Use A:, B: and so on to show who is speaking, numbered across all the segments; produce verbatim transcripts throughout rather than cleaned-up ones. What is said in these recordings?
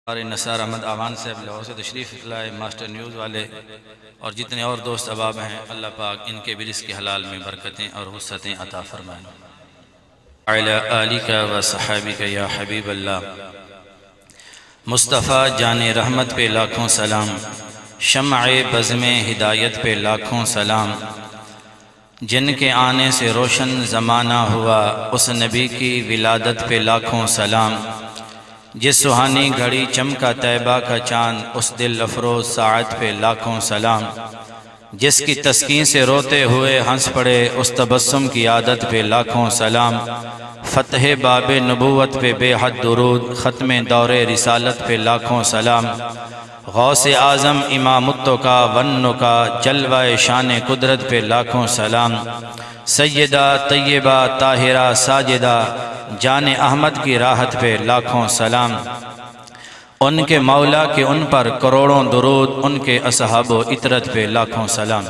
A: اور نثار احمد آوان صاحب لاہور سے تشریف لائے، ماسٹر نیوز والے اور جتنے اور دوست احباب ہیں، اللہ پاک ان کے بھی رزق کے حلال میں برکتیں اور وسعتیں عطا فرمائیں۔ علی آلک و صحابک یا حبیب اللہ، مصطفیٰ جان رحمت پہ لاکھوں سلام، شمع بزم ہدایت پہ لاکھوں سلام، جن کے آنے سے روشن زمانہ ہوا اس نبی کی ولادت پہ لاکھوں سلام، جس سہانی گھڑی چمکا طیبہ کا چاند اس دل افروز ساعت پہ لاکھوں سلام، جس کی تسکین سے روتے ہوئے ہنس پڑے اس تبسم کی عادت پہ لاکھوں سلام، فتح باب نبوت پہ بے حد درود، ختم دور رسالت پہ لاکھوں سلام، غوث اعظم امام التو کا ونو کا جلوہ شان قدرت پہ لاکھوں سلام، سیدہ طیبہ طاہرہ ساجدہ جان احمد کی راحت پہ لاکھوں سلام، ان کے مولا کے ان پر کروڑوں درود، ان کے اصحاب و اطرت پہ لاکھوں سلام۔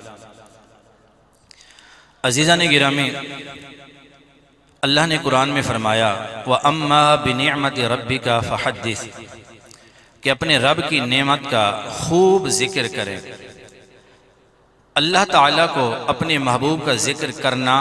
A: عزیزان گرامی، اللہ نے قرآن میں فرمایا وَأَمَّا بِنِعْمَةِ رَبِّكَ فَحَدِّثْ، کہ اپنے رب کی نعمت کا خوب ذکر کریں۔ اللہ تعالیٰ کو اپنے محبوب کا ذکر کرنا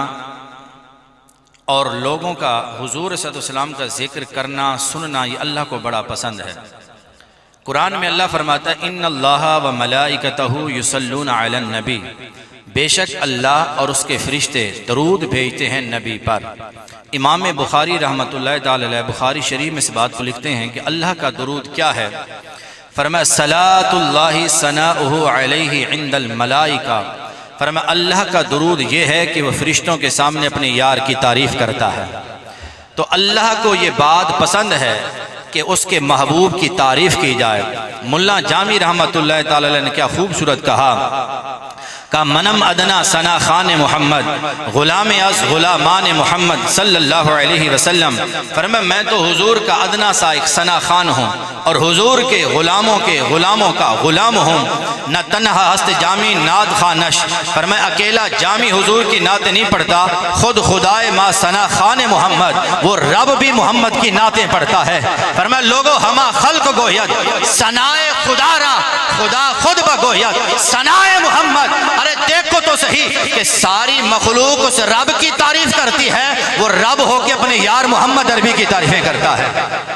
A: اور لوگوں کا حضور صلی اللہ علیہ وسلم کا ذکر کرنا سننا یہ اللہ کو بڑا پسند ہے۔ قرآن میں اللہ فرماتا ہے ان اللہ و ملائکتہ یصلون علی النبی، بے شک اللہ اور اس کے فرشتے درود بھیجتے ہیں نبی پر۔ امام بخاری رحمۃ اللہ تعالی علیہ بخاری شریف میں اس بات کو لکھتے ہیں کہ اللہ کا درود کیا ہے؟ فرمایا صلاۃ اللہ ثناؤہ علیہ عند الملائکہ، فرمایا اللہ کا درود یہ ہے کہ وہ فرشتوں کے سامنے اپنے یار کی تعریف کرتا ہے۔ تو اللہ کو یہ بات پسند ہے کہ اس کے محبوب کی تعریف کی جائے۔ ملا جامی رحمۃ اللہ تعالی علیہ نے کیا خوبصورت کہا کہ منم ادنا ثنا خان محمد غلام از غلامان محمد صلی اللہ علیہ وسلم، فرمایا میں تو حضور کا ادنا سا ایک ثنا خان ہوں اور حضور کے غلاموں کے غلاموں کا غلام ہوں، نہ تنہا ہست جامی ناد خانش، فرمایا اکیلا جامی حضور کی نعتیں نہیں پڑھتا، خود خدائے ما ثنا خان محمد، وہ رب بھی محمد کی نعتیں پڑھتا ہے۔ فرمایا لوگو ہما خلق گوید ثنائے خدا را خدا خود بگوید ثنائے محمد، ارے دیکھو تو صحیح کہ ساری مخلوق اس رب کی تعریف کرتی ہے، وہ رب ہو کے اپنے یار محمد عربی کی تعریفیں کرتا ہے۔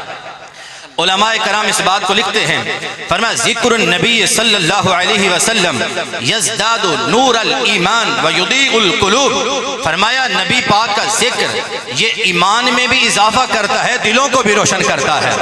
A: علماء کرام اس بات کو لکھتے ہیں، فرمایا ذکر النبی صلی اللہ علیہ وسلم یزداد نور الایمان ویضیء القلوب، فرمایا نبی پاک کا ذکر یہ ایمان میں بھی اضافہ کرتا ہے، دلوں کو بھی روشن کرتا ہے۔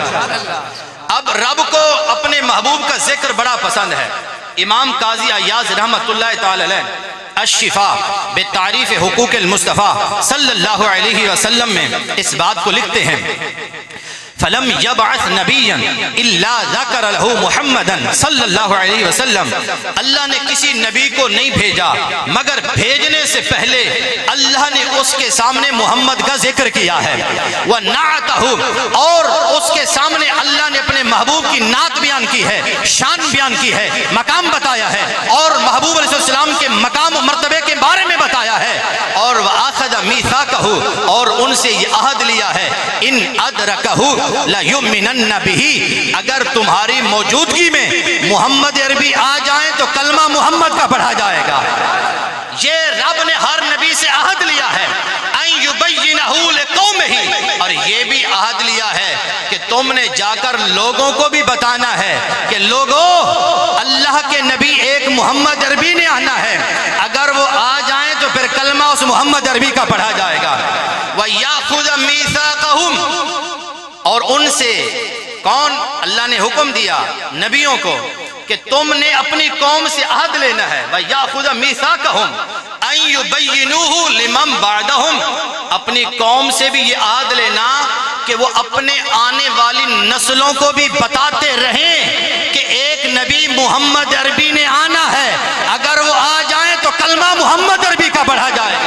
A: اب رب کو اپنے محبوب کا ذکر بڑا پسند ہے۔ امام قاضی عیاض رحمت اللہ تعالی علیہ الشفاء بتعریف حقوق المصطفیٰ صلی اللہ علیہ وسلم میں اس بات کو لکھتے ہیں فَلَمْ يَبْعَثْ نَبِيًّا إِلَّا ذَكَرَ لَهُ مُحَمَّدًا صلی اللہ علیہ وسلم، اللہ نے کسی نبی کو نہیں بھیجا مگر بھیجنے سے پہلے اللہ نے اس کے سامنے محمد کا ذکر کیا ہے، وَنَعَتَهُ، اور اس کے سامنے اللہ نے اپنے محبوب کی نعت بیان کی ہے، شان بیان کی ہے، مقام بتایا ہے، اور محبوب علیہ السلام کے مقام و مرتبے کے بارے میں بتایا ہے، اور وَآخَذَ مِيثَاقَهُ، اور ان سے یہ عہد لیا ہے ان ادرکہ لَيُؤْمِنَنَّ بِهِ، اگر تمہاری موجودگی میں محمد عربی آ جائیں تو کلمہ محمد کا پڑھا جائے گا۔ یہ رب نے ہر نبی سے عہد لیا ہے اَن يُبَيِّنَهُ لِقَوْمِهِ، اور یہ بھی عہد لیا ہے کہ تم نے جا کر لوگوں کو بھی بتانا ہے کہ لوگوں اللہ کے نبی ایک محمد عربی نے آنا ہے، اگر وہ آ جائیں تو پھر کلمہ اس محمد عربی کا پڑھا جائے گا۔ وَيَأْخُذَ مِيثَاقَهُمْ، اور ان سے کون؟ اللہ نے حکم دیا نبیوں کو کہ تم نے اپنی قوم سے عہد لینا ہے، وَيَأْخُذَ مِيثَاقَهُمْ أَن يُبَيِّنُوهُ لِمَن بَعْدَهُمْ، اپنی قوم سے بھی یہ عہد لینا کہ وہ اپنے آنے والی نسلوں کو بھی بتاتے رہیں کہ ایک نبی محمد عربی نے آنا ہے، اگر وہ آ جائیں تو کلمہ محمد عربی کا پڑھا جائے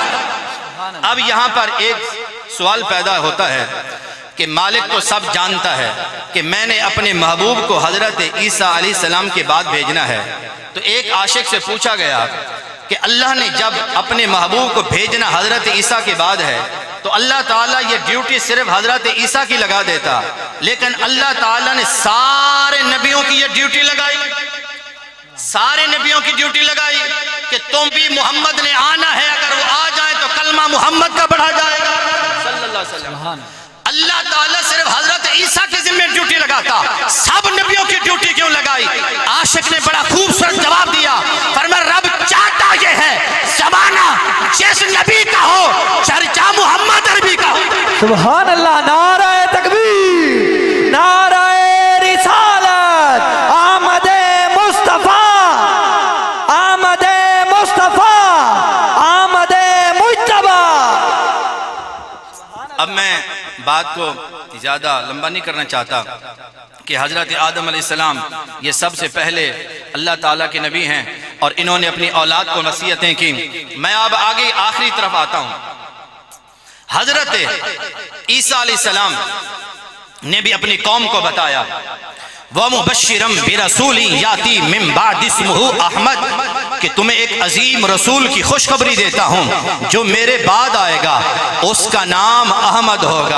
A: گا۔ اب یہاں پر ایک سوال پیدا ہوتا ہے کہ مالک تو سب جانتا ہے کہ میں نے اپنے محبوب کو حضرت عیسیٰ علیہ السلام کے بعد بھیجنا ہے، تو ایک عاشق سے پوچھا گیا کہ اللہ نے جب اپنے محبوب کو بھیجنا حضرت عیسیٰ کے بعد ہے تو اللہ تعالیٰ یہ ڈیوٹی صرف حضرت عیسیٰ کی لگا دیتا، لیکن اللہ تعالیٰ نے سارے نبیوں کی یہ ڈیوٹی لگائی، سارے نبیوں کی ڈیوٹی لگائی کہ تم بھی محمد نے آنا ہے، اگر وہ آ جائیں تو کلمہ محمد کا بڑھا جائے گا صلی اللہ علیہ وسلم۔ اللہ تعالیٰ صرف حضرت عیسیٰ کے ذمہ ڈیوٹی لگاتا، سب نبیوں کی ڈیوٹی کیوں لگائی؟ عاشق نے بڑا خوبصورت جواب دیا، فرمایا رب چاہتا یہ ہے زمانہ جس نبی کا ہو چرچا محمد عربی کا ہو۔
B: سبحان اللہ، نعرہ تکبیر، نعرہ رسالت، آمد مصطفیٰ، آمد مصطفیٰ، آمد مجتبیٰ۔
A: اب میں بات کو زیادہ لمبا نہیں کرنا چاہتا کہ حضرت آدم علیہ السلام یہ سب سے پہلے اللہ تعالیٰ کے نبی ہیں اور انہوں نے اپنی اولاد کو نصیحتیں کی۔ میں اب آگے آخری طرف آتا ہوں۔ حضرت عیسیٰ علیہ السلام نے بھی اپنی قوم کو بتایا، وَمُبَشِّرًا بِرَسُولٍ يَأْتِي مِن بَعْدِ اسْمُهُ احمد، کہ تمہیں ایک عظیم رسول کی خوشخبری دیتا ہوں جو میرے بعد آئے گا، اس کا نام احمد ہوگا۔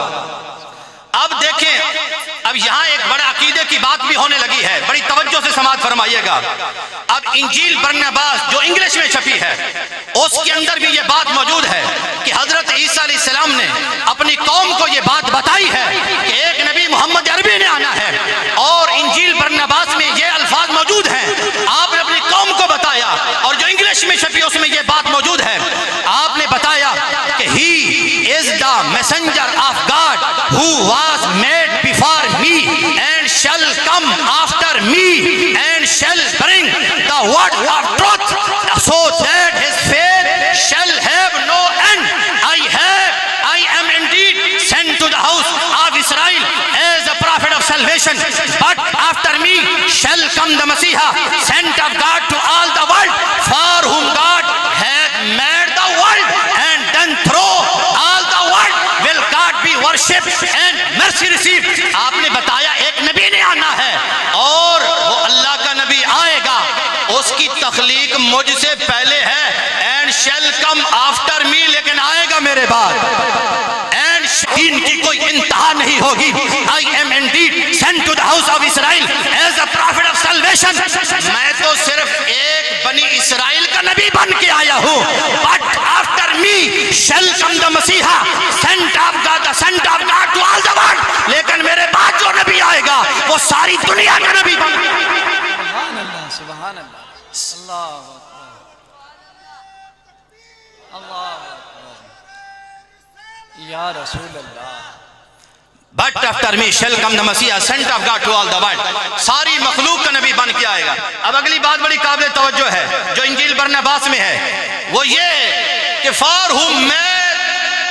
A: اب دیکھیں، اب یہاں ایک بڑا عقیدے کی بات بھی ہونے لگی ہے، بڑی توجہ سے سماعت فرمائیے گا۔ اب انجیل برناباس جو انگلش میں چھپی ہے اس کے اندر بھی یہ بات موجود ہے کہ حضرت عیسیٰ علیہ السلام نے اپنی قوم کو یہ بات بتائی ہے کہ ایک نبی محمد عربی نے آنا ہے، اور انجیل برناباس میں یہ الفاظ موجود ہیں۔ آپ نے اپنی قوم کو بتایا، اور جو انگلش میں چھپی اس میں یہ بات موجود ہے، آپ نے بتایا کہ he is the messenger of God who was made before me and shall come after me and shall bring the word of truth so that his faith shall have no end. I have, I am indeed sent to the house of Israel as a prophet of salvation, but after me shall come the Messiah, sent of God to all the world, for whom God hath made the world, and then through all the world will God be worshipped and mercy received۔ آپ نے بتایا ایک نبی نے آنا ہے اور وہ اللہ کا نبی آئے گا، اس کی تخلیق مجھ سے پہلے ہے، and shall come after me، لیکن آئے گا میرے بعد، and دین کی کوئی انتہا نہیں ہوگی۔ I am indeed sent to the house of Israel as a prophet of salvation، میں تو صرف ایک بنی اسرائیل کا نبی بن کے آیا ہوں، but after me shall come the Messiah, sent of God, the sent of God to all the world، لیکن میرے بعد جو نبی آئے گا وہ ساری دنیا کا نبی بن گا۔
B: سبحان اللہ، سبحان اللہ، اللہ اکبر، اللہ اکبر، یا رسول اللہ۔
A: But after me shall come the Messiah, sent of God to all the world، ساری مخلوق کا نبی بن کے آئے گا۔ اب اگلی بات بڑی قابل توجہ ہے جو انجیل برناباس میں ہے، وہ یہ کہ for whom made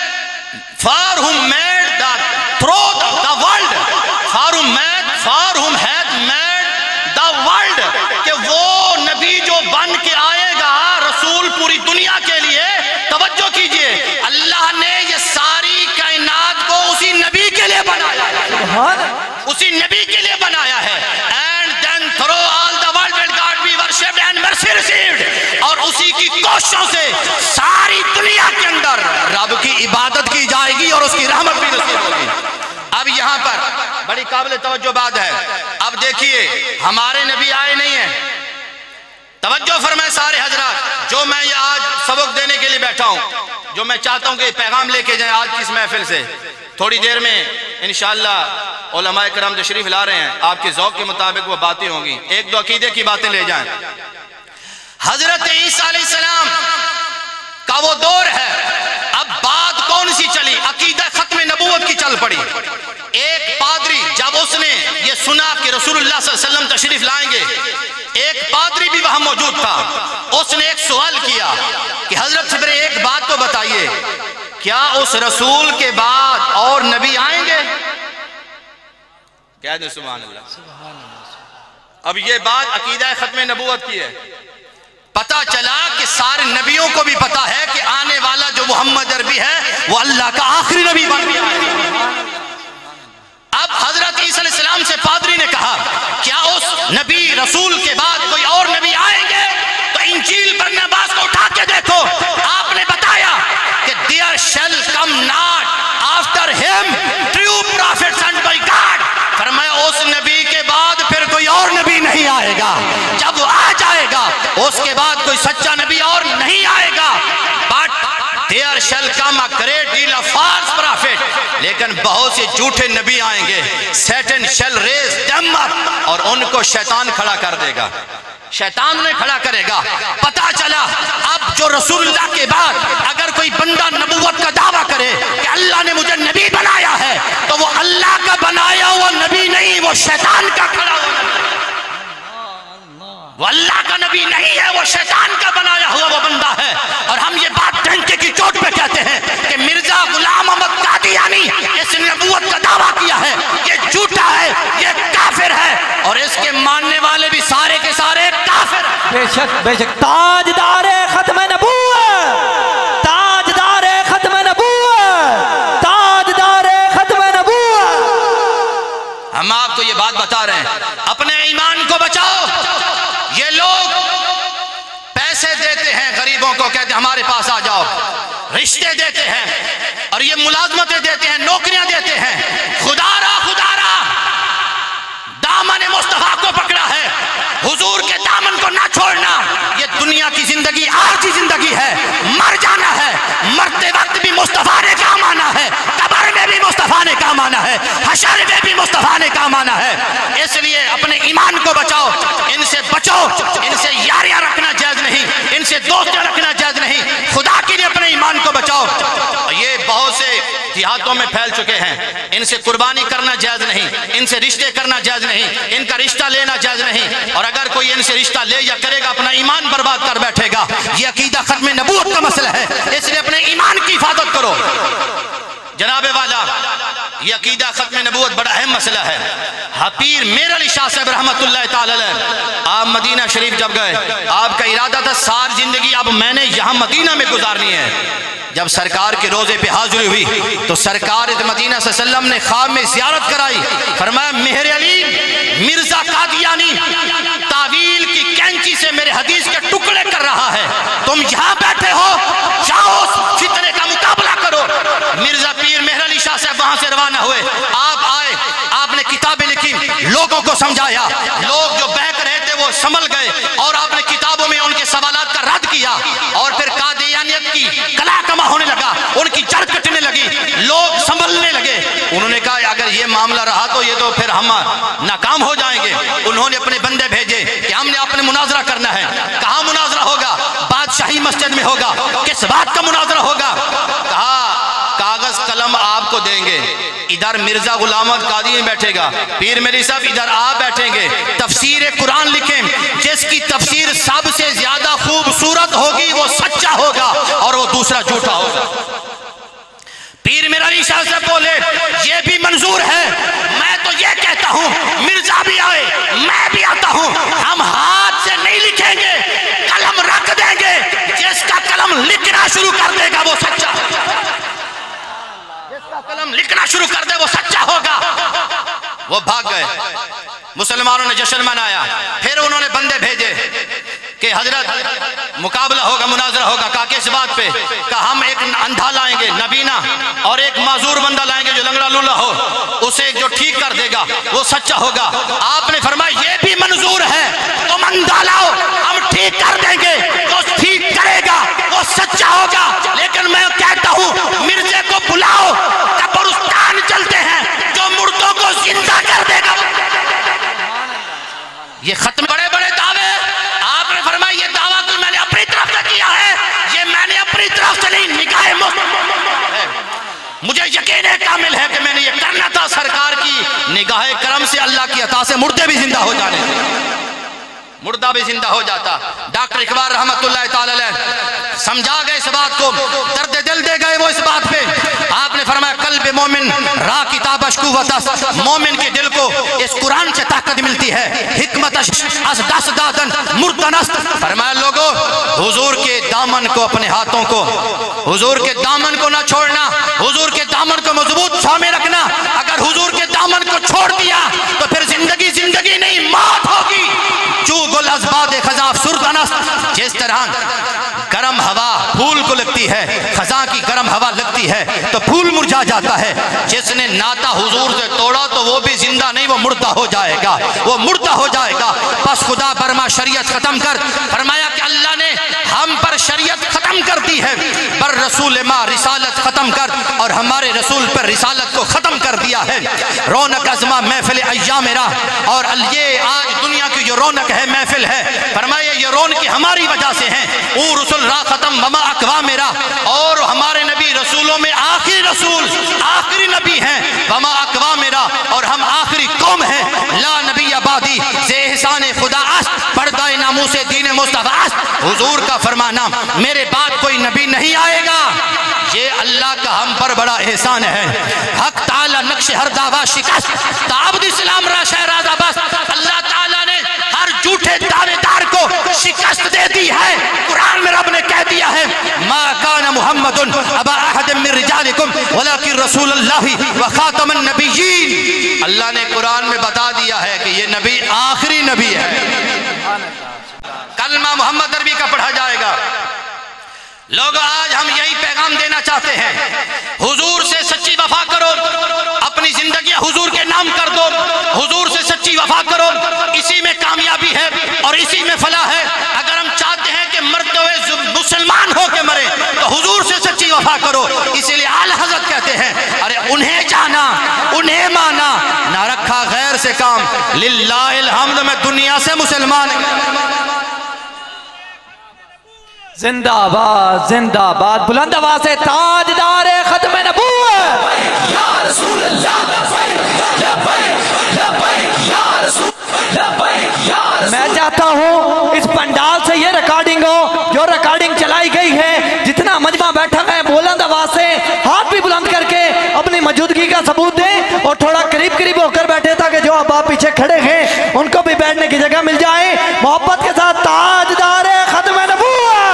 A: for whom made the through the world، for whom made for whom hath made the world، کہ وہ نبی جو بن کے آئے گا رسول پوری دنیا کے لیے۔ توجہ کیجئے، اللہ نے یہ ساری کائنات کو اسی نبی کے لیے بنایا ہے، اسی نبی کے لیے بنایا ہے، and then through all the world will God be worshipped and mercy received، اور اسی کی کوششوں سے ساری دنیا کے اندر رب کی عبادت کی جائے گی اور اس کی رحمت بھی نصیب ہوگی۔ اب یہاں پر بڑی قابل توجہ بات ہے، اب دیکھیے ہمارے نبی آئے نہیں ہیں، توجہ فرمائے سارے حضرات، جو میں یہ آج سبق دینے کے لیے بیٹھا ہوں، جو میں چاہتا ہوں کہ پیغام لے کے جائیں آج کی اس محفل سے، تھوڑی دیر میں انشاءاللہ علماء کرام تشریف لا رہے ہیں، آپ کے ذوق کے مطابق وہ باتیں ہوں گی، ایک دو عقیدے کی باتیں لے جائیں۔ حضرت عیسیٰ علیہ السلام کا وہ دور ہے، اب بات کون سی چلی؟ عقیدہ ختم نبوت کی چل پڑی۔ ایک پادری جب اس نے یہ سنا کہ رسول اللہ صلی اللہ علیہ وسلم تشریف لائیں گے، ایک پادری بھی وہاں موجود تھا، اس نے ایک سوال کیا کہ حضرت صبر ایک بات تو بتائیے، کیا اس رسول کے بعد اور نبی آئیں گے؟ کہہ دیں سبحان اللہ۔ اب یہ بات عقیدہ ختم نبوت کی ہے۔ پتا چلا کہ سارے نبیوں کو بھی پتا ہے کہ آنے والا جو محمد عربی ہے وہ اللہ کا آخری نبی بن گیا ہے۔ اب حضرت عیسیٰ علیہ السلام سے پادری نے کہا کیا اس نبی رسول کے بعد کوئی اور نبی آئیں گے؟ تو انجیل برناباس کو اٹھا کے دیکھو، آپ نے بتایا کہ there shall come آئے گا. جب وہ آ جائے گا اس کے بعد کوئی سچا نبی اور نہیں آئے گا. But there shall come a great deal of false prophet. لیکن بہت سے جھوٹے نبی آئیں گے. Satan shall raise them up. اور ان کو شیطان کھڑا کر دے گا. شیطان نے کھڑا کرے گا. پتا چلا اب جو رسول اللہ کے بعد اگر کوئی بندہ نبوت کا دعویٰ کرے کہ اللہ نے مجھے نبی بنایا ہے تو وہ اللہ کا بنایا ہوا نبی نہیں, وہ شیطان کا کھڑا ہوا نبی. وہ اللہ کا نبی نہیں ہے, وہ شیطان کا بنایا ہوا وہ بندہ ہے. اور ہم یہ بات ڈنکے کی چوٹ پہ کہتے ہیں کہ مرزا غلام احمد قادیانی اس نے نبوت کا دعویٰ کیا ہے, یہ جھوٹا ہے, یہ کافر ہے, اور اس کے ماننے والے بھی سارے کے سارے کافر ہیں.
C: بے شک بے شک تاجدار ختم نبوت, تاجدار ختم نبوت, تاجدار ختم نبوت.
A: ہم آپ کو یہ بات بتا رہے ہیں, اپنے ایمان کو بچاؤ. یہ لوگ پیسے دیتے ہیں غریبوں کو, کہتے ہیں ہمارے پاس آ جاؤ. رشتے دیتے ہیں اور یہ ملازمتیں دیتے ہیں, نوکریاں دیتے ہیں. خدا را خدا را دامن مصطفیٰ کو پکڑا ہے, حضور کے دامن کو نہ چھوڑنا. یہ دنیا کی زندگی عارضی زندگی ہے, مر جانا ہے. مرتے وقت بھی مصطفیٰ نے کام آنا ہے, قبر میں بھی مصطفیٰ نے کام آنا ہے, حشر میں بھی مصطفیٰ نے کام آنا ہے. اس لیے اپنے ایمان کو بچاؤ, ان سے بچو. ان سے یاریاں رکھنا جائز نہیں, ان سے دوستیاں رکھنا جائز نہیں. خدا کے لیے اپنے ایمان کو بچاؤ. یہ بہت سے دیہاتوں میں پھیل چکے ہیں, ان سے قربانی کرنا جائز نہیں, ان سے رشتے کرنا جائز نہیں, ان کا رشتہ لینا جائز نہیں. اور اگر کوئی ان سے رشتہ لے یا کرے گا اپنا ایمان برباد کر بیٹھے گا. یہ عقیدہ ختم نبوت کا مسئلہ ہے, اس لیے اپنے ایمان کی حفاظت کرو. جناب والا, یہ عقیدہ ختم نبوت بڑا اہم مسئلہ ہے. پیر میر علی شاہ صاحب رحمت اللہ تعالی علیہ, آپ مدینہ شریف جب گئے, آپ کا ارادہ تھا ساری زندگی اب میں نے یہاں مدینہ میں گزارنی ہے. جب سرکار کے روزے پہ حاضری ہوئی تو سرکار مدینہ صلی اللہ علیہ وسلم نے خواب میں زیارت کرائی. فرمایا مہر علی مرزا قادیانی تعویل کی کینچی سے میرے حدیث کے ٹکڑے کر رہا ہے, تم یہاں بیٹھے ہو, جاؤ فتنے کا مقابلہ کرو. مرزا پیر مہر علی شاہ صاحب وہاں سے روانہ ہوئے. آپ آئے, آپ نے کتابیں لکھی, لوگوں کو سمجھایا. لوگ جو بہک رہے تھے وہ سنبھل گئے, اور آپ نے کتابوں میں ان کے سوالات کا رد کیا. اور پھر قادیانیت کی کلا کما ہونے لگا, ان کی جڑ کٹنے لگی, لوگ سنبھلنے لگے. انہوں نے کہا اگر یہ معاملہ رہا تو یہ تو پھر ہم ناکام ہو جائیں گے. انہوں نے اپنے بندے بھیجے کہ ہم نے اپنے مناظرہ کرنا ہے. کہاں مناظرہ ہوگا؟ بادشاہی مسجد میں ہوگا. کس بات کا مناظرہ ہوگا؟ کہا کاغذ قلم آپ کو دیں گے, ادھر مرزا غلام احمد قادیانی بیٹھے گا, پیر میری صاحب ادھر آپ بیٹھیں گے, تفسیر قرآن لکھیں, جس کی تفسیر سب سے زیادہ خوبصورت ہوگی وہ سچا ہوگا اور وہ دوسرا جھوٹا ہوگا. پیر میرا علی شاہ سے بولے یہ بھی منظور ہے, میں تو یہ کہتا ہوں مرزا بھی آئے, میں بھی آتا ہوں, ہم ہاتھ سے نہیں لکھیں گے, قلم رکھ دیں گے, جس کا قلم لکھنا شروع کر دے گا وہ سچا ہوگا. جس کا قلم لکھنا شروع کر دے وہ سچا ہوگا. وہ بھاگ گئے, مسلمانوں نے جشن منایا. پھر انہوں نے بندے بھیجے کہ حضرت مقابلہ ہوگا, مناظرہ ہوگا. کہا کہ اس بات پہ, کہا ہم ایک اندھا لائیں گے نبینا, اور ایک معذور بندہ لائیں گے جو لنگڑا لولا ہو, اسے جو ٹھیک کر دے گا وہ سچا ہوگا. آپ نے فرمایا یہ بھی منظور ہے, تم اندھا لاؤ, ہم ٹھیک کر دیں گے, جو ٹھیک کرے گا وہ سچا ہوگا. لیکن میں کہتا ہوں مرزے کو بلاؤ, قبرستان چلتے ہیں, جو مردوں کو زندہ کر دے گا. یہ ختم بڑے بڑے دعوے, آپ نے فرمایا یہ دعویٰ تو میں نے اپنی طرف سے کیا ہے, یہ میں نے اپنی طرف سے نہیں, نگاہ مجھے یقین ہے کامل ہے کہ میں نے یہ کرنا تھا سرکار کی نگاہ کرم سے, اللہ کی عطا سے مردے بھی زندہ ہو جانے تھے, مردہ بھی زندہ ہو جاتا. ڈاکٹر اقبال رحمت اللہ تعالی علیہ سمجھا گئے اس بات کو, درد دل دے گئے وہ اس بات پہ. آپ نے فرمایا قلب مومن را کتاب اشکو و دس, مومن کے دل کو اس قرآن سے طاقت ملتی ہے, حکمت اس دس دادن مرتنست. فرمایا لوگو حضور کے دامن کو, اپنے ہاتھوں کو حضور کے دامن کو نہ چھوڑنا, حضور کے دامن کو مضبوط چھامے رکھنا. اگر حضور کے دامن کو چھوڑ دیا تو پھر زندگی زندگی نہیں, موت ہوگی. جو گل ازباد خزاں افسردہ نست, جس طرح گرم ہوا پھول کو لگتی ہے، خزاں کی گرم ہوا لگتی ہے تو پھول مرجھا جاتا ہے۔ جس نے ناتا حضور سے توڑا تو وہ بھی زندہ نہیں، وہ مردہ ہو جائے گا، وہ مردہ ہو جائے گا۔ پس خدا برما شریعت ختم کر، فرمایا کہ اللہ نے ہم پر شریعت ختم کر دی ہے، پر رسول ما رسالت ختم کر، اور ہمارے رسول پر رسالت کو ختم کر دیا ہے۔ رونق ازما محفل ایام میرا، اور یہ آج دنیا کی جو رونق ہے محفل ہے، فرمایا یہ رونق ہماری وجہ سے ہیں۔ او رسول را ختم وما اقوا میرا، اور ہمارے نبی رسولوں میں آخری رسول آخری نبی ہیں، وما اقوا میرا، اور ہم آخری قوم ہیں۔ لا نبی آبادی سے احسان خدا است، پردہ ناموس دین مصطفیٰ است۔ حضور کا فرمانا میرے بعد کوئی نبی نہیں آئے گا، یہ اللہ کا ہم پر بڑا احسان ہے۔ حق تعالی نقش ہر دعویٰ شکست، تعبد اسلام را شہراز عباس، اللہ تعالیٰ نے ہر جھوٹے دعوے دار کو شکست دے دی ہے۔ قرآن میں رب نے کہہ دیا ہے ما کان محمد ابا احد من رجالکم ولکن رسول اللہ وخاتم النبیین۔ اللہ نے قرآن میں بتا دیا ہے کہ یہ نبی آخری نبی ہے۔ کلمہ محمد عربی کا پڑھا جائے گا۔ لوگ آج ہم یہی پیغام دینا چاہتے ہیں، حضور سے سچی وفا کرو، اپنی زندگی حضور کے نام کر دو، حضور سے سچی وفا کرو، اسی میں کامیابی ہے اور اسی میں فلاح ہے۔ اگر ہم چاہتے ہیں کہ مرتے ہوئے مسلمان ہو کے مرے تو حضور سے سچی وفا کرو۔ اسی لیے اعلیٰ حضرت کہتے ہیں ارے انہیں جانا انہیں مانا، نہ رکھا غیر سے کام، للہ الحمد میں دنیا سے مسلمان۔
C: زندہ باد زندہ باد، بلند آواز سے تاجدار ختم نبوت یا رسول اللہ، میں چاہتا ہوں اس پنڈال سے یہ ریکارڈنگ ہو جو ریکارڈنگ چلائی گئی ہے، جتنا مجمع بیٹھا ہے بلند آواز سے ہاتھ بھی بلند کر کے اپنی موجودگی کا ثبوت دیں، اور تھوڑا قریب قریب ہو کر بیٹھے تاکہ جو اب آپ پیچھے کھڑے ہیں ان کو بھی بیٹھنے کی جگہ مل جائے۔ محبت کے ساتھ تاجدار ختم نبوت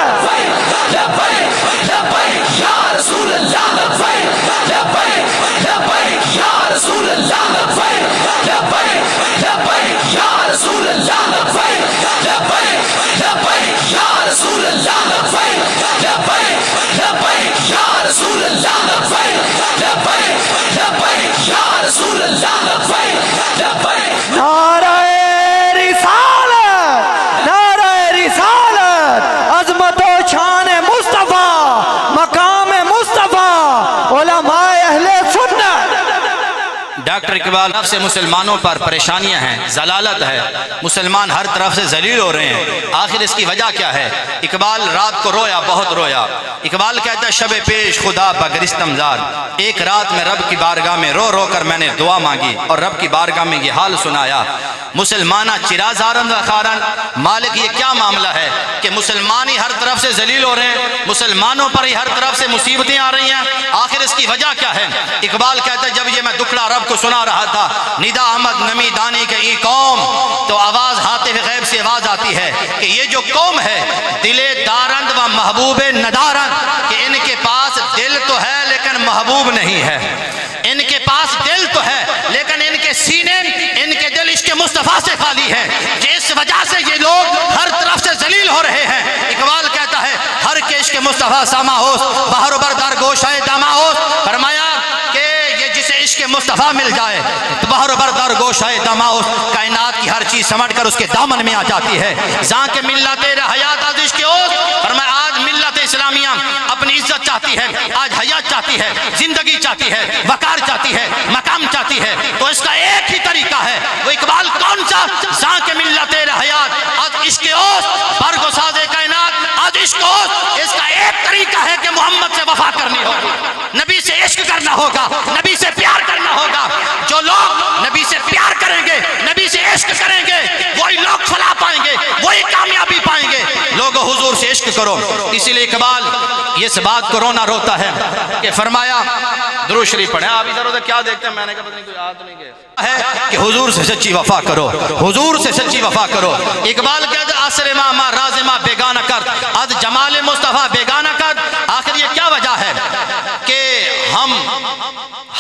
A: ڈاکٹر اقبال سے مسلمانوں پر پریشانیاں ہیں، ضلالت ہے، مسلمان ہر طرف سے ذلیل ہو رہے ہیں، آخر اس کی وجہ کیا ہے؟ اقبال رات کو رویا، بہت رویا۔ اقبال کہتا ہے شب پیش خدا بگرستم زار، ایک رات میں رب کی بارگاہ میں رو رو کر میں نے دعا مانگی اور رب کی بارگاہ میں یہ حال سنایا، مسلمانہ چرا زارن و خارن، مالک یہ کیا معاملہ ہے کہ مسلمان ہی ہر طرف سے ذلیل ہو رہے ہیں، مسلمانوں پر ہی ہر طرف سے مصیبتیں آ رہی ہیں، آخر اس کی وجہ کیا ہے؟ اقبال کہتا ہے جب یہ میں دکھڑا رب کو سنا رہا تھا، ندا احمد نمی دانی کے ای قوم، تو آواز ہاتف غیب سے آواز آتی ہے کہ یہ جو قوم ہے دل دارند و محبوب ندارند، کہ ان کے پاس دل تو ہے لیکن محبوب نہیں ہے، ان کے پاس دل تو ہے لیکن ان کے سینے ان کے دل عشق مصطفیٰ سے خالی ہے، جس وجہ سے یہ لوگ ہر طرف سے ذلیل ہو رہے ہیں۔ اقبال کہتا ہے ہر کے عشق مصطفیٰ ساما ہوس، بہر و بردار گوشائے داما ہوس، فرمایا کہ یہ جسے عشق مصطفیٰ مل جائے تو بہر و بردار گوشائے داما ہوس، کائنات کی ہر چیز سمٹ کر اس کے دامن میں آ جاتی ہے۔ زاں کے ملت حیات از عشق ہوس، فرمایا آج ملت اسلامیہ اپنی عزت چاہتی ہے، آج حیات چاہتی ہے، زندگی چاہتی ہے، وقار چاہتی ہے، مقام چاہتی ہے، تو اس کا ایک ہی طریقہ ہے، وہ اقبال کون سا؟ زاں کے ملت حیات از عشق ہوس، برگ و ساز کائنات از عشق ہوس، اس کا ایک طریقہ ہے کہ محمد سے وفا کرنی ہوگی، نبی سے عشق کرنا ہوگا، نبی سے پیار کرنا ہوگا۔ جو لوگ نبی سے پیار کریں گے، نبی سے عشق کریں گے، وہی لوگ فلاح پائیں گے، وہی کامیابی پائیں گے۔ لوگوں حضور سے عشق کرو۔ اسی لئے اقبال یہ اس بات کو رونا روتا ہے کہ فرمایا درود شریف پڑھیں، آپ ادھر ادھر کیا دیکھتے ہیں، میں نے کہا پتہ نہیں کوئی آت نہیں گئے ہے کہ حضور سے سچی وفا کرو، حضور سے سچی وفا کرو۔ اقبال کہتے ہیں عصر ما ما راز ما بیگانہ کر، از جمال مصطفیٰ بیگانہ کر۔ آخر یہ کیا وجہ ہے کہ ہم ہر طرف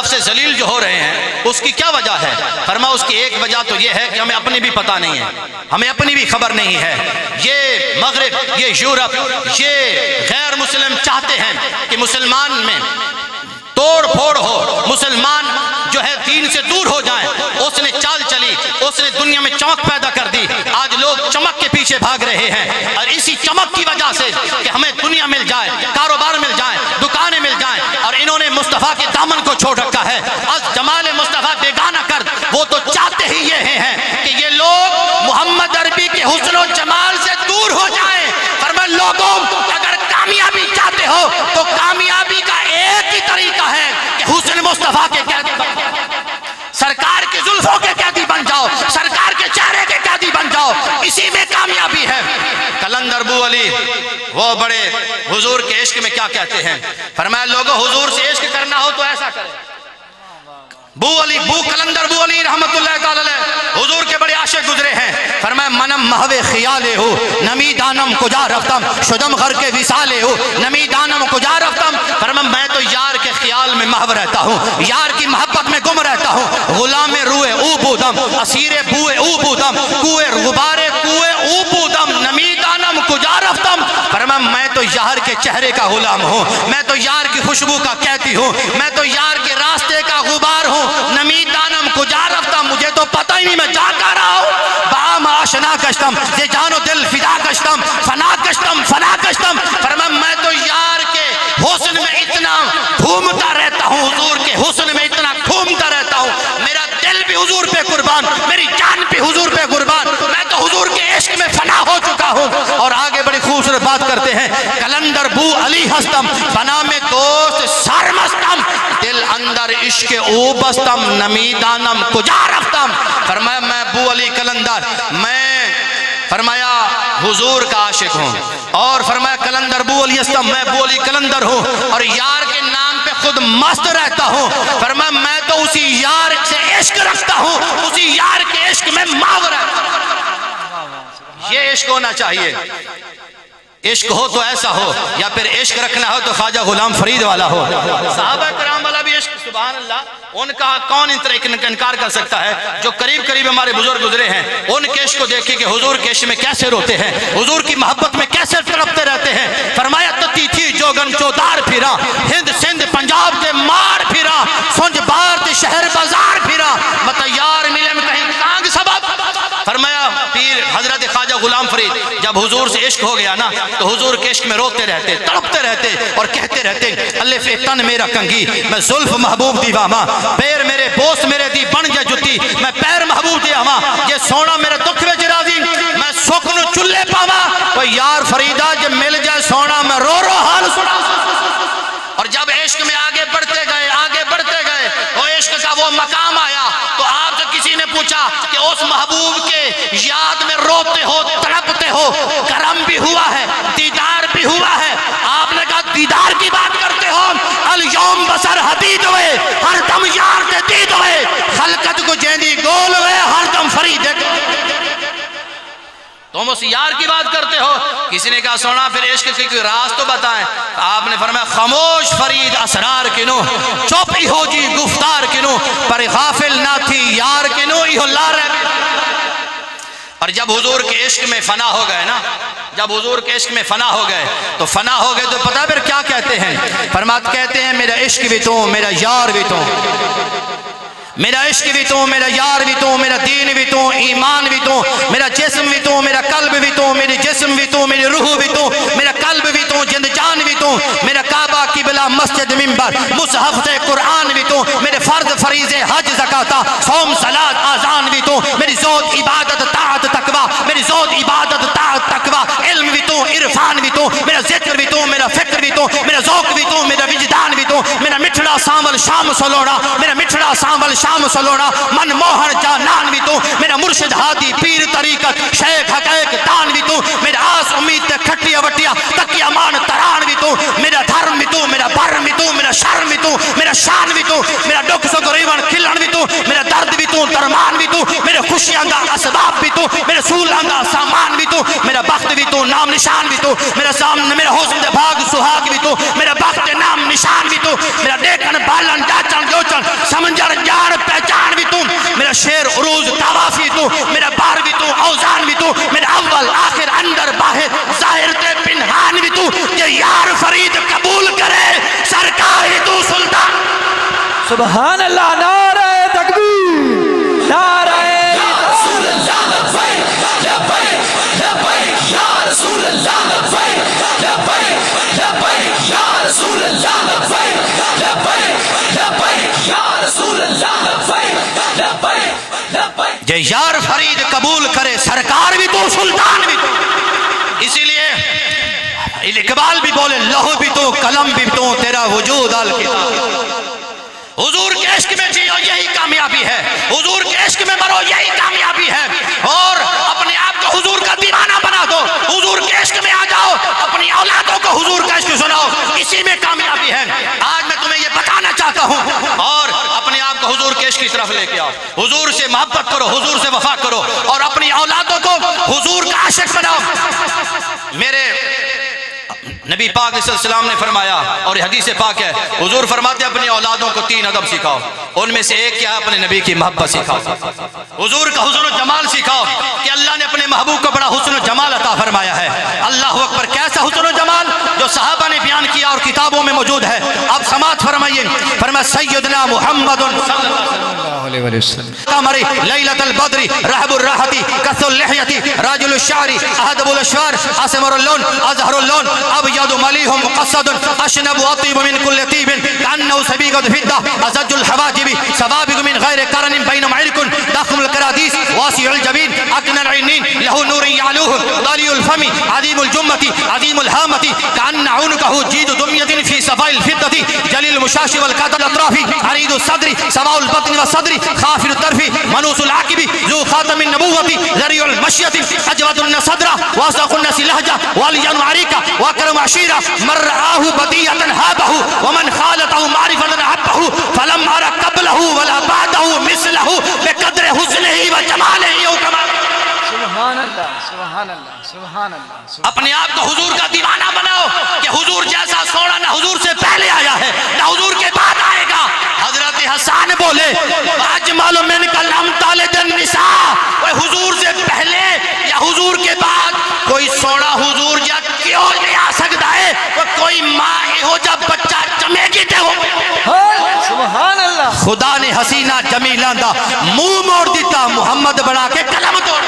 A: سے ذلیل جو ہو رہے ہیں اس کی کیا وجہ ہے؟ فرمایا اس کی ایک وجہ تو یہ ہے کہ ہمیں اپنی بھی پتہ نہیں ہے، ہمیں اپنی بھی خبر نہیں ہے۔ یہ مغرب، یہ یورپ، یہ غیر مسلم چاہتے ہیں کہ مسلمان میں توڑ پھوڑ ہو، مسلمان جو ہے دین سے دور ہو جائیں۔ اس نے چال چلی، اس نے دنیا میں چمک پیدا کر دی۔ آج لوگ چمک کے پیچھے بھاگ رہے ہیں، اور اسی چمک کی وجہ سے کہ ہمیں دنیا مل جائے، کاروبار مل جائے، دکانیں مل جائیں، اور انہوں نے مصطفیٰ کے دامن کو چھوڑ رکھا ہے۔ از جمال مصطفیٰ بیگانہ کر، وہ تو چاہتے ہی یہ ہیں کہ یہ لوگ محمد عربی کے حسن و جمال سے دور ہو جائیں۔ فرمایا لوگوں اگر کامیابی چاہتے ہو تو کامیابی کا ایک ہی طریقہ ہے کہ حسن مصطفیٰ کے قیدی بن جاؤ، سرکار کی زلفوں کے قیدی بن جاؤ، سرکار کے چہرے کے قیدی بن جاؤ، اسی میں کامیابی ہے۔ قلندر بو علی وہ بڑے حضور کے عشق میں کیا کہتے ہیں؟ فرمایا لوگوں حضور سے عشق کرنا ہو تو ایسا کریں۔ بو علی، بو قلندر بو علی رحمت اللہ تعالی علیہ حضور کے بڑے عاشق گزرے ہیں۔ فرمایا منم محو خیالے ہو نمی دانم کجا رفتم، شدم غر کے وصالے ہو نمی دانم کجا رفتم۔ فرمایا میں تو یار کے خیال میں محو رہتا ہوں، یار کی محبت میں گم رہتا ہوں۔ غلام روئے او بودم، اسیر بوئے او بودم، کوئے غبارے کوئے او بودم، نمی دانم کجا رفتم۔ فرمایا میں تو یار کے چہرے کا غلام ہوں، میں تو یار کی خوشبو کا قیدی ہوں، میں تو یار کے راستے کا غبار ہوں۔ نمی دانم کجا رفتم، مجھے تو پتہ ہی نہیں میں جا کر رہا ہوں۔ بام آشنا کشتم، دے جان و دل فدا کشتم، فنا کشتم فنا کشتم۔ فرمایا میں تو یار کے حسن میں اتنا گھومتا رہتا ہوں، حضور کے حسن میں اتنا گھومتا رہتا ہوں، میرا دل بھی حضور پہ قربان، میری جان بھی حضور پہ قربان، میں تو حضور کے عشق میں فنا ہو چکا ہوں۔ اور آگے بڑی خوبصورت بات کرتے ہیں، قلندر بو علی ہستم، بنا میں دوست سرمستم، دل اندر عشق او بستم، نمی دانم کجا رفتم۔ فرمایا میں بو علی قلندر، میں فرمایا حضور کا عاشق ہوں، اور فرمایا قلندر بو علی ہستم، میں بو علی قلندر ہوں، اور یار کے نام پہ خود مست رہتا ہوں۔ فرمایا میں تو اسی یار سے عشق رکھتا ہوں، اسی یار کے عشق میں ماو رہتا ہوں۔ یہ عشق ہونا چاہیے۔ عشق ہو تو ایسا ہو، یا پھر عشق رکھنا ہو تو خواجہ غلام فرید والا ہو۔ صحابہ کرام والا بھی عشق، سبحان اللہ، ان کا کون انکار کر سکتا ہے؟ جو قریب قریب ہمارے بزرگ گزرے ہیں، ان کے عشق کو دیکھیں کہ حضور کے عشق میں کیسے روتے ہیں، حضور کی محبت میں کیسے تڑپتے رہتے ہیں۔ فرمایا تتی تھی جوگن چودار پھرا، ہند سندھ پنجاب کے مار پھرا، سنج بار تے شہر بازار پھرا، متیار ملے میں کہیں کانگ سبب۔ فرمایا پیر حضرت خواجہ غلام فرید جب حضور سے عشق ہو گیا نا تو حضور کے عشق میں روتے رہتے، تڑپتے رہتے، اور کہتے رہتے الف تن میرا کنگی میں زلف محبوب دی واما، پیر میرے بوس میرے دی بن جا جتی میں پیر محبوب دی ہما، یہ سونا میرے دکھ وچ راضی میں سکن چلے پاوا، تو یار فریدہ جب مل جائے سونا میں رو رو حال سنا۔ اور جب عشق میں آگے بڑھتے گئے آگے بڑھتے گئے وہ عشق کا وہ مقام آیا تو آپ سے کسی نے پوچھا کہ اس محبوب کے یاد میں روتے ہو تڑپتے ہو، کرم بھی ہوا ہے دیدار بھی ہوا ہے، آپ نے کہا دیدار کی بات کرتے ہو، الیوم بسر حدید ہوئے ہر دم یار تے دید ہوئے، خلقت کو جیندی گول ہوئے ہر دم فرید تم اس یار کی بات کرتے ہو۔ کسی نے کہا سونا پھر عشق کی کوئی راز تو بتائیں، آپ نے فرمایا خاموش فرید اسرار کنو، چپ ہی ہو جی گفتار کنو، پر غافل نہ تھی یار کنو ہی ہو لا رہے۔ اور جب حضور کے عشق میں فنا ہو گئے نا، جب حضور کے عشق میں فنا ہو گئے تو فنا ہو گئے تو پتہ پھر کیا کہتے ہیں؟ فرمات کہتے ہیں میرا عشق بھی تو میرا یار بھی تو، میرا عشق بھی تو میرا یار بھی تو، میرا دین بھی تو ایمان بھی تو، میرا جسم بھی تو میرا قلب بھی تو، میری جسم بھی تو میری روح بھی تو، میرا قلب بھی تو جند جان بھی تو، میرا کعبہ قبلہ مسجد منبر مصحف سے قرآن بھی تو، میرے فرض فریضے حج زکاة صوم صلاۃ آذان بھی تو، میری زود عبادت طاعت تقوی، میری زود عبادت طاعت تقوی، علم بھی تو عرفان بھی تو، میرا ذکر بھی تو میرا فکر بھی تو، میرا ذوق بھی تو میرا وجدان بھی تو، میرا مٹھڑا سانول شام سلوڑا، میرا مٹھڑا سانول شام سلوڑا، من موہن جانان بھی تو، میرا مرشد ہادی پیر طریقت شیخ حقیق دان بھی تو، میرا آس امید تے کھٹیا وٹیا تکی امان تران بھی تو، میرا دھرم بھی تو میرا برم بھی تو، میرا شرم بھی تو میرا شان بھی تو، میرا ڈک سو گریون کھلن بھی تو، میرا درد بھی تو درمان بھی تو، میرے خوشیاں دا اسباب بھی تو، میرے سولاں دا سامان بھی تو، میرا بخت بھی تو نام نشان بھی تو، میرا سامنے میرا حسن دے بھاگ سہاگ بھی تو، میرا بخت نام نشان بھی تو، میرا دیکھن بالن جاچن جوچن سمنجر جان پہچان بھی تو، میرا شیر عروج توافی تو، میرا بار بھی تو، اوزان بھی تو، میرا اول آخر اندر باہر ظاہر تے پنہان بھی تو، یہ یار فرید قبول کرے سرکار ہی تو سلطان.
C: سبحان اللہ. نعرہ تکبیر، نعرہ
A: یہ یار فرید قبول کرے سرکار بھی تو سلطان بھی تو. اسی لیے اقبال بھی بولے لہو بھی تو قلم بھی تو تیرا وجود الکتاب. حضور کے عشق میں جیو یہی کامیابی ہے، حضور کے عشق میں مرو یہی کامیابی ہے. اور اپنے آپ کو حضور کا دیوانہ بنا دو، حضور کے عشق میں آ جاؤ، اپنی اولادوں کو حضور کا عشق سناؤ، اسی میں کامیابی ہے. آج میں تمہیں یہ بتانا چاہتا ہوں. اور اپنے آپ کو حضور کے عشق کی طرف لے کے آؤ، حضور سے محبت کرو، حضور سے وفا کرو، اور اپنی اولادوں کو حضور کا عاشق بناؤ. میرے نبی پاک صلی اللہ علیہ وسلم نے فرمایا، اور یہ حدیث پاک ہے، حضور فرماتے ہیں اپنی اولادوں کو تین ادب سکھاؤ. ان میں سے ایک کیا ہے؟ اپنے نبی کی محبت سکھاؤ، حضور کا حسن و جمال سکھاؤ کہ اللہ نے اپنے محبوب کو بڑا حسن و جمال عطا فرمایا ہے. اللہ اکبر. کیسا حسن و جمال جو صحابہ نے بیان کیا اور کتابوں میں موجود ہے. اب سماعت فرمائیے. فرمایا سیدنا محمد صلی اللہ علیہ وسلم قمری لیلۃ البدر رحب الراحتی کث اللحیتی راجل الشعری اہدب الاشوار اسمر اللون ازہر اللون ابیض ملیح مقصد اشنب اطیب من کل طیب کانه سبیغت فدہ ازج الحواجب سوابق من غیر قرن بین معرق دخم القرادیس واسع الجبین اکن العینین له نور یعلوه ضالی الفم عظیم الجمت عظیم الحامت کان عنقه جید دمیت فی صفاء الفدة جلیل المشاش والقاد الاطراف عرید الصدر سواء البطن والصدر خافر الطرف منوس العاقب ذو خاتم النبوة ذریع المشیة اجود النصدر واصدق الناس لهجة والجن عریکہ واکرم عشیرہ من رآه بدیعة هابه ومن خالطه معرفة حبه فلم ارى قبله ولا بعده مثله بقدر حسنه وجماله وكماله.
B: سبحان اللہ، سبحان اللہ، سبحان اللہ.
A: اپنے آپ کو حضور کا دیوانہ بناؤ کہ حضور جیسا سونا نہ حضور سے پہلے آیا ہے نہ حضور کے بعد آئے گا. حضرت حسان بولے اجمل من الامثال النساء، وہ حضور سے پہلے یا حضور کے بعد کوئی سونا حضور جا کیوں نہیں آ سکتا ہے؟ وہ کوئی ماں ہو جب بچہ جمے گی تے ہو.
C: سبحان اللہ.
A: خدا نے حسینہ جمیلان دا منہ موڑ دیتا محمد بنا کے قلم توڑ.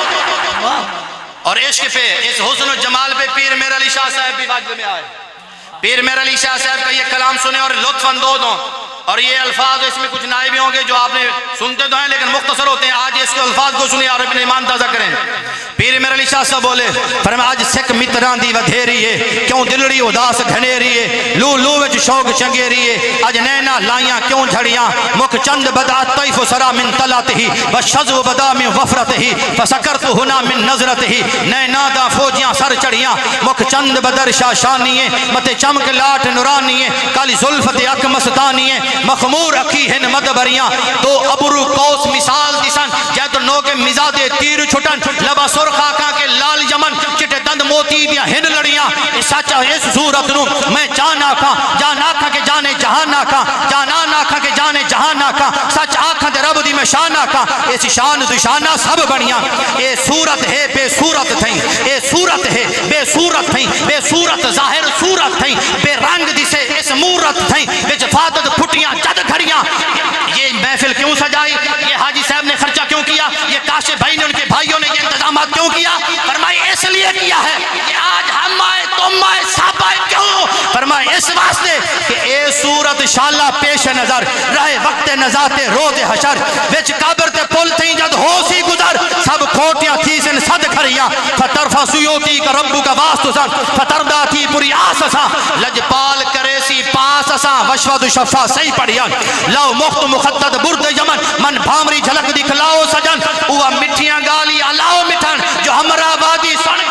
A: اور عشق پہ اس حسن و جمال پہ پیر میر علی شاہ صاحب بھی واجب میں آئے. پیر میر علی شاہ صاحب کا یہ کلام سنیں اور لطف اندوز ہوں. اور یہ الفاظ اس میں کچھ نائب ہوں گے جو آپ نے سنتے تو ہیں لیکن مختصر ہوتے ہیں. آج اس کے الفاظ کو سنیں اور اپنے ایمان تازہ کریں. پیر میر علی شاہ صاحب بولے فرمایا آج سکھ متران دی ودھیری ہے کیوں دلڑی اداس گھنیری ہے لو لو وچ شوق چنگیری ہے اج نینا لائیاں کیوں جھڑیاں مکھ چند بدا طیف سرا من طلعتہ والشذو بدا من وفرتہ فسکرت ہنا من نظرتہ نینا دا فوجیاں سر چڑھیاں مکھ چند بدر شاشانی ہے مت چمک لاٹ نورانی ہے کالی زلفت اک مستانی ہے مخمور اکی ہن مدبریاں دو ابرو قوس مثال دسن جیت نو کے مزاد تیر چھٹن لبا سرخا کا کے لال یمن چٹے دند موتی دیا ہن لڑیاں اس سچا اس صورت نو میں جان آکھاں جان آکھاں کے جانے جہان آکھاں جانان آکھاں کے جانے جہان آکھاں سچ آکھاں دے رب دی میں شان آکھاں اس شان دشانہ سب بڑیاں اے صورت ہے بے صورت تھیں اے صورت ہے بے صورت تھیں بے صورت ظاہر صورت تھیں بے رنگ دسے اس مورت تھیں بے جفادت پھٹیاں جد گھڑیاں. یہ محفل کیوں سجائی؟ یہ حاجی صاحب نے خرچہ کیوں کیا؟ یہ کاشے بھائی نے ان کے بھائیوں نے یہ انتظامات کیوں کیا؟ فرمائے اس لیے کیا ہے کہ آج ہم آئے تم آئے سب آئے کیوں؟ فرمائے اس واسطے کہ اے صورت شالہ پیش نظر رہے وقت نزات روز حشر وچ قبر تے پل تھیں جد ہو سی گزر سب کھوٹیاں تھی سن صد کھڑیاں فترفا سیوتی کا ربو کا واسط سن فتردہ تھی پوری آس سا لجپال کرے سی پاس سا وشود شفا صحیح پڑھیا لو مخت مخطط برد یمن من بھامری جھلک دکھلاؤ سجن اوہ مٹھیاں گالی علاؤ مٹھن جو ہمرا وادی سن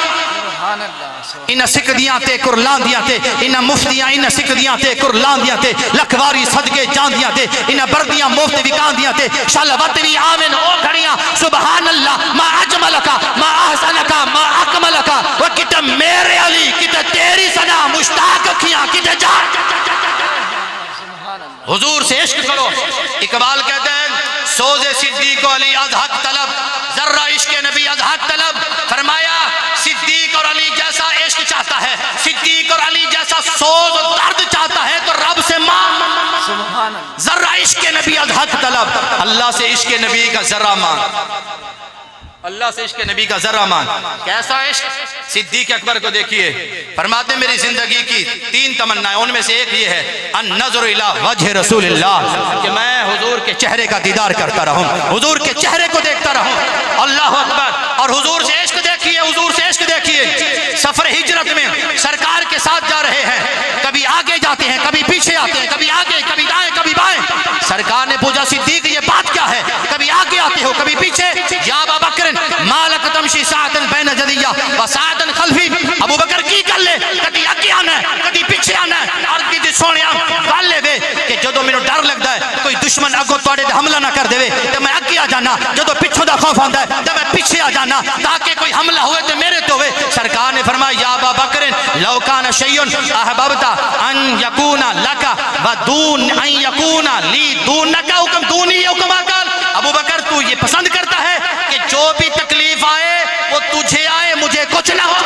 A: انہ سکھ دیاں تے کرلان دیاں تے انہ مفتیاں انہ سکھ دیاں تے کرلان دیاں تے لکھواری صدقے جان دیاں تے انہ بردیاں مفت وکان دیاں تے شلوت بھی آمن او کھڑیاں سبحان اللہ ما اجملکا ما احسنکا ما اکملکا وہ کتا میرے علی کتا تیری سنا مشتاق کیاں کتا جان
B: سبحان اللہ.
A: हुजूर से इश्क करो। इकबाल कहते हैं सोज़े सिद्दीक अली अज़हक तलब, जर्रा इश्क नबी अज़हक तलब। फरमाया सिद्दीक और अली जैसा इश्क चाहता है, सिद्दीक और अली जैसा सोज़ और दर्द चाहता है तो रब से मांग।
B: सुभान अल्लाह।
A: जर्रा इश्क नबी अज़हक तलब, अल्लाह से इश्क नबी का जर्रा मांग, अल्लाह से इश्क नबी का जर्रा मांग। कैसा इश्क? सिद्दीक अकबर को देखिए, फरमाते मेरी जिंदगी की तीन तमन्नाएं, उनमें से एक ये है अन नज़र इला वजह रसूलिल्लाह, कि मैं हुजूर के चेहरे का दीदार करता रहूं, हुजूर के चेहरे को देखता रहूं। अल्लाह अकबर। और हुजूर से इश्क देखिए, हुजूर से इश्क देखिए। सफर हिजरत में सरकार के साथ जा रहे हैं, कभी आगे जाते हैं, कभी पीछे आते हैं, कभी आगे, कभी दाएं, कभी बाएं। सरकार ने पूछा सिद्दीक ये बात क्या है, कभी आगे आते हो, कभी पीछे। या अबू बकर मालक तमशी सादन बैन जदिया व सादन खल्फी, अबू बकर की कर ले, कभी आगे आना है, कभी पीछे आना है। और की सोनिया गल वे कि जदों मैनू डर लगदा है कोई दुश्मन अगों तुहाडे ते हमला ना कर देवे ते मैं आगे आ जाना, जदों पिछों दा खौफ आंदा है ते मैं पीछे आ जाना ताकि कोई हमला होए ते मेरे ते होवे। सरकार ने फरमाया या अबू बकर लौ कान शैउन अहबबता अन यकूना लका व दून अन यकूना ली दूनका हुक्म दूनी हुक्म अकाल। अबू बकर तू ये पसंद करता है कि जो भी तकलीफ आए वो तुझे आए, मुझे कुछ ना हो।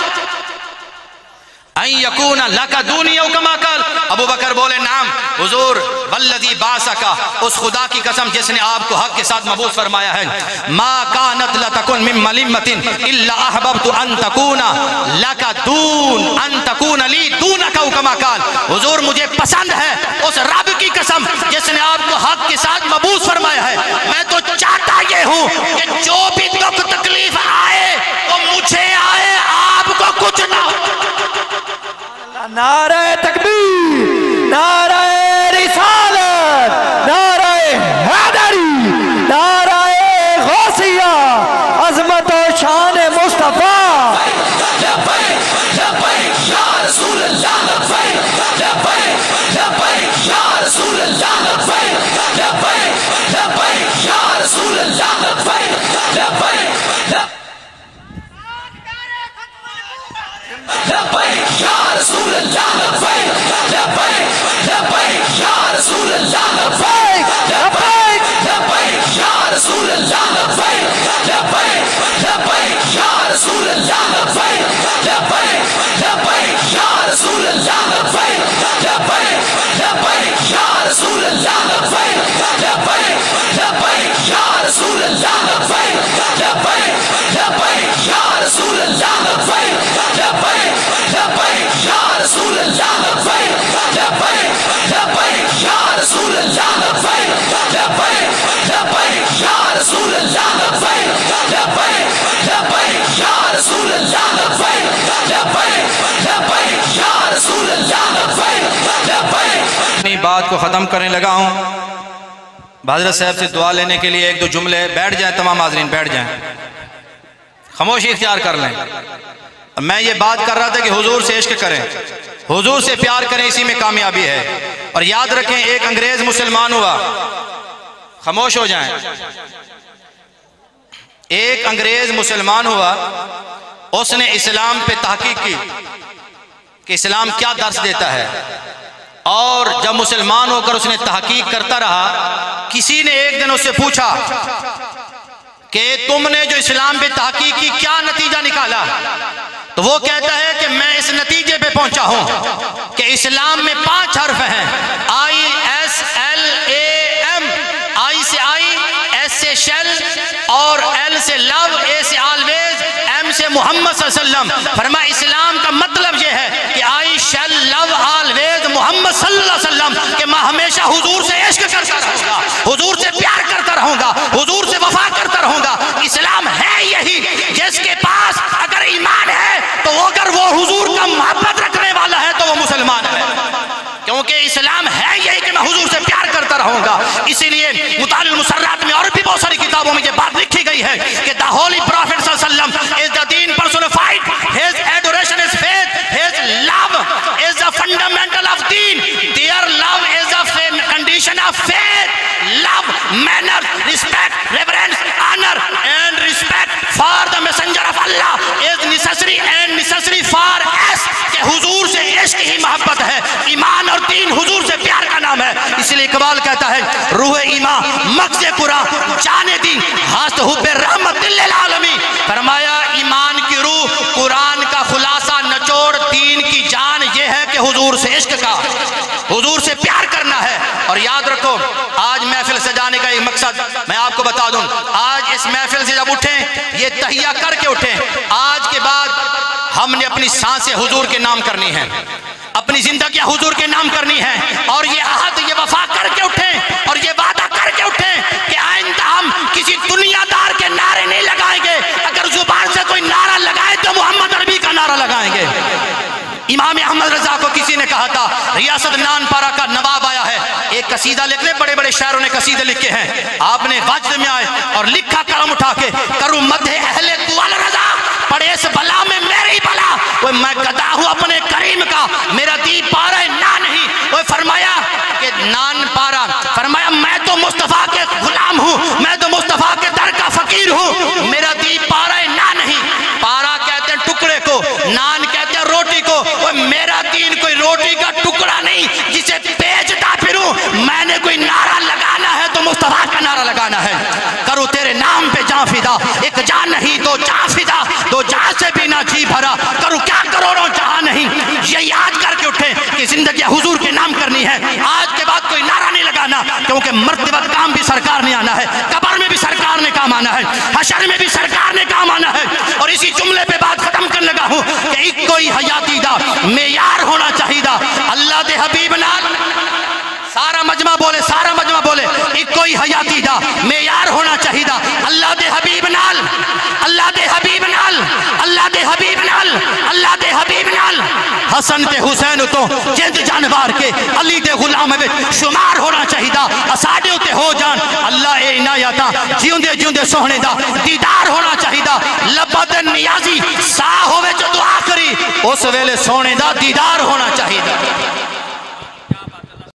A: यकूना लका दूनी हुक्म कल। अबू बकर बोले नाम हुजूर वल्लज़ी बासका, उस खुदा की कसम जिसने आपको हक के साथ मबूस फरमाया है। मा कानत लतकुन मिन मलिमतिन इल्ला अहबबतु अन तकूना लका दून अन तकूना ली दूनका हुक्म कल। हुजूर मुझे पसंद है उस रब की कसम जिसने आपको हक के साथ मबूस फरमाया है। मैं तो चाहता ये हूँ कि जो भी दुख तकलीफ आए वो मुझे आए, आपको कुछ ना हो।
C: नारे तकबीर, नारे रिसालत, नारे हैदरी, नारे गौसिया, अजमत और शान मुस्तफा।
A: बात को ख़त्म करने लगा हूँ। हज़रत साहब से दुआ लेने के लिए एक दो जुमले, बैठ जाएं तमाम हाज़रीन, बैठ जाएं, खामोशी इख्तियार कर लें। मैं ये बात कर रहा था कि हुजूर से इश्क करें, हुजूर से प्यार करें, इसी में कामयाबी है। और याद रखें एक अंग्रेज मुसलमान हुआ, खामोश हो जाएं, एक अंग्रेज मुसलमान हुआ, उसने इस्लाम पे तहकीक की कि इस्लाम क्या दर्स देता है। और जब मुसलमान होकर उसने तहकीक करता रहा, किसी ने एक दिन उससे पूछा कि तुमने जो इस्लाम पे तहकीक की क्या नतीजा निकाला, तो वो कहता है कि मैं इस नतीजे पे पहुंचा हूं कि इस्लाम में पांच हर्फ हैं, I S L A M, I से आई, एस से शेल, और एल से लव, ए से ऑलवेज, एम से मोहम्मद सल्लल्लाहु अलैहि वसल्लम। फरमाया इस्लाम का मतलब यह है कि I shall love always Muhammad सल्लल्लाहु अलैहि वसल्लम, कि मैं हमेशा हुजूर से इश्क करता रहूंगा, हुजूर से प्यार करता रहूंगा, हुजूर से वफा करता रहूंगा। इस्लाम है यही, जिसके पास अगर ईमान है तो अगर वो हुजूर का मोहब्बत रखने वाला है तो वो मुसलमान है, क्योंकि इस्लाम है यही कि मैं हुजूर से प्यार करता रहूंगा। इसीलिए मुतालिल मुसर्रात में और भी बहुत सारी किताबों में ये बात लिखी गई है कि द होली प्रॉफिट सल्लल्लाहु अलैहि वसल्लम इज द दीन personified, his adoration is faith, his love is the fundamental of दीन, their love is the condition of faith, love, manner, respect, reverence, honour and respect for the messenger of Allah is necessary and necessary for us, कि हुजूर से इश्क ही मोहब्बत है। ईमान और दीन हुजूर से प्यार का नाम
D: نام ہے. اس لیے اقبال کہتا ہے روح ایمان مغز قرآن جانے دی ہاست حب رحمت للعالمین. فرمایا ایمان کی روح قرآن کا خلاصہ نچوڑ دین کی جان یہ ہے کہ حضور سے عشق کا، حضور سے پیار کرنا ہے. اور یاد رکھو آج محفل سجانے کا ایک مقصد میں آپ کو بتا دوں. آج اس محفل سے جب اٹھیں یہ تحیہ کر کے اٹھیں. آج کے بعد ہم نے اپنی سانسیں حضور کے نام کرنی ہے، اپنی زندگی حضور کے نام کرنی ہے. اور یہ عہد یہ وفا کر کے اٹھیں اور یہ وعدہ کر کے اٹھیں کہ آئندہ ہم کسی دنیا دار کے نعرے نہیں لگائیں گے. اگر زبان سے کوئی نعرہ لگائے تو محمد عربی کا نعرہ لگائیں گے. امام احمد رضا کو کسی نے کہا تھا ریاست نان پارا کا نواب آیا ہے، ایک قصیدہ لکھ لے. بڑے بڑے شاعروں نے قصیدے لکھے ہیں. آپ نے وجد میں آئے اور لکھا قلم اٹھا کے کروں مدح اہل طول رضا، پڑے اس بلا میں میری بلا. وہ میں گدا ہوں اپنے کریم کا، میرا دی پارا نا نہیں. وہ فرمایا کہ نان پارا، فرمایا میں تو مصطفیٰ کے غلام ہوں، میں تو مصطفیٰ کے در کا فقیر ہوں، میرا دی پارا نا نہیں. پارا کہتے ہیں ٹکڑے کو، نان کہتے ہیں روٹی کو. وہ میرا دین کوئی روٹی کا ٹکڑا نہیں جسے بیچتا پھروں. میں نے کوئی نعرہ لگانا ہے تو مصطفیٰ کا نعرہ لگانا ہے. کروں تیرے نام پہ جان فدا، ایک جان نہیں دو جان فدا، دو جان سے بھی نہ جی بھرا. کروں کیا کروڑوں جہاں نہیں. یہ یاد کر کے اٹھے کہ زندگی حضور کے نام کرنی ہے. آج کے بعد کوئی نعرہ نہیں لگانا، کیونکہ مرتبہ کام بھی سرکار نے آنا ہے، قبر میں بھی سرکار نے کام آنا ہے، حشر میں بھی سرکار نے کام آنا ہے. اور اسی جملے پہ بات ختم کرنے لگا ہوں کہ ایک کوئی حیاتی دا معیار ہونا چاہیے دا اللہ دے حبیب نال. سارا مجمع بولے، سارا مجمع بولے ایک کوئی حیاتی دا معیار ہونا چاہیے دا اللہ دے حبیب نال، اللہ دے حبیب نال، اللہ دے حبیب نال، اللہ دے حبیب نال. حسن تے حسین تو جند جانوار کے علی دے غلام میں شمار ہونا چاہیے دا. اساڈے تے ہو جان اللہ اے عنایتاں جیوندے جیوندے سوہنے دا دیدار ہونا چاہیے دا. لبت نیازی سا ہوے جو دعا کری اس ویلے سونے دا دیدار ہونا چاہیے دا.